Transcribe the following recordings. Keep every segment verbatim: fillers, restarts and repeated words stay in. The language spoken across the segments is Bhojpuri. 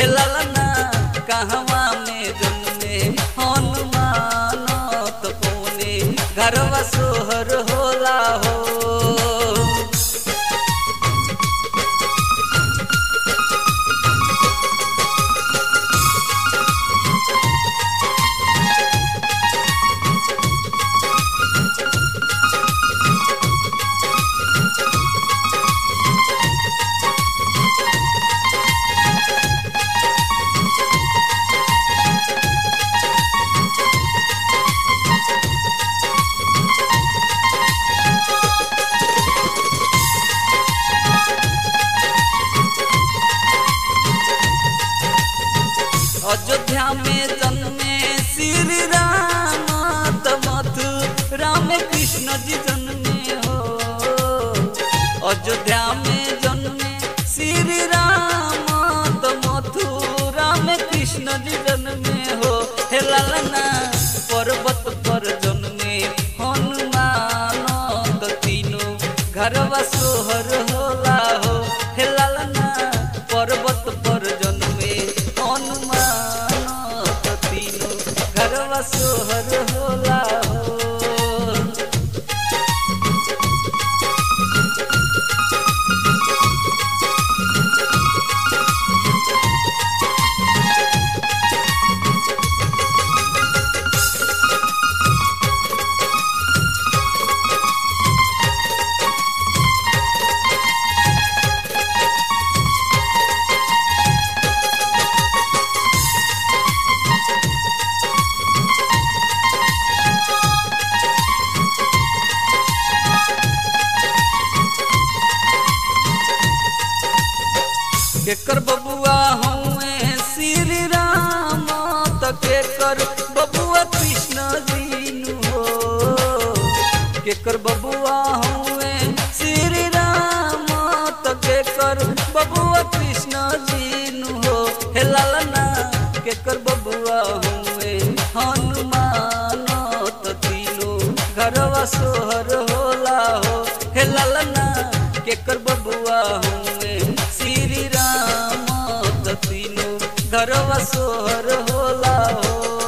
हे ललना कहवा में जन्मे हनुमान तो कौने घरवा सोहर होला हो। अयोध्या में जन्मे श्री राम त मथुरा में कृष्ण जी जन्मे हो। अयोध्या में जन्मे श्री राम त मथुरा में कृष्ण जी जन्मे हो। हे ललना पर्वत पर जन्मे हनुमान त तीनों घरवा सोहर होला हो। हे ललना पर्वत पर जन्मे हनुमान त तीनों घरवा सोहर होला हो। केकर बबुआ हुए श्री राम त केकर बबुआ कृष्ण जी हो। केकर बबुआ हुए श्री राम त केकर बबुआ कृष्ण जी हो। हे ललना केकर बबुआ हुए हनुमान त तीनों घरवा सोहर होला हो। हे ललना केकर बबुआ हुए श्री राम त तीनों घरवा सोहर होला हो।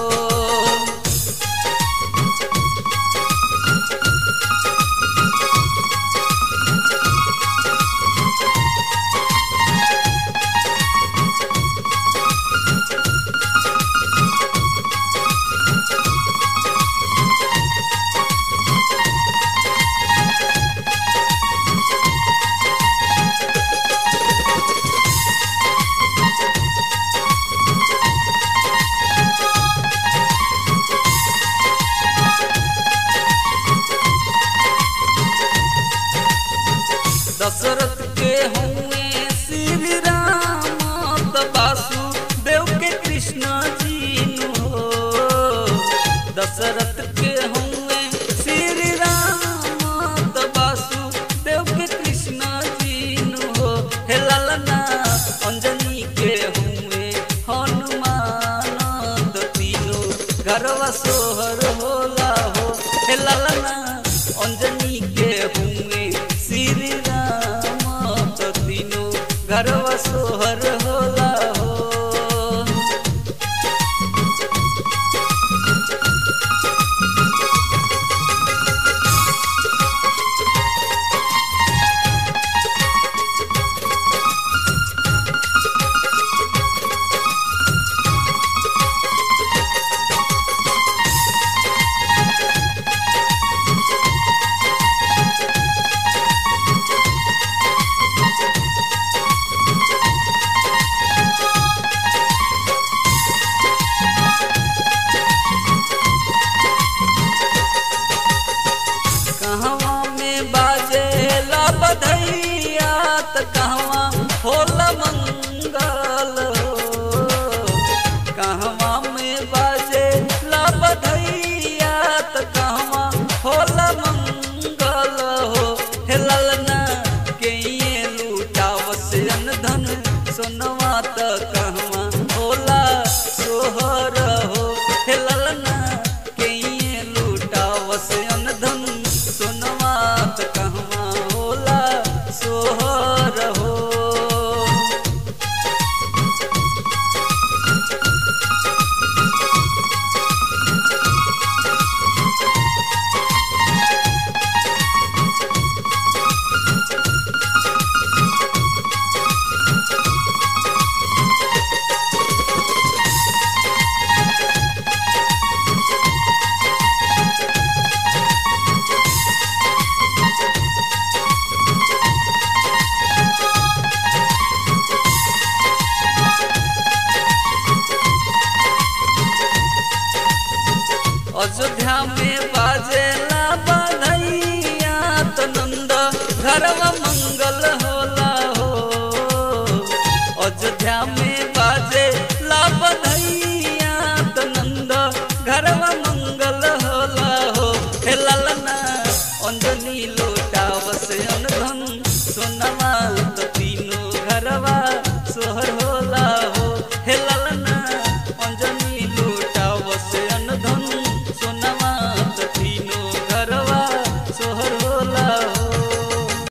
दशरथ के हुए श्री राम त वासुदेव के कृष्ण जी हो। दशरथ के हुए श्री राम त वासुदेव के कृष्ण जी हो। हे ललना अंजनी के हुए हनुमान त तीनों घरवा सो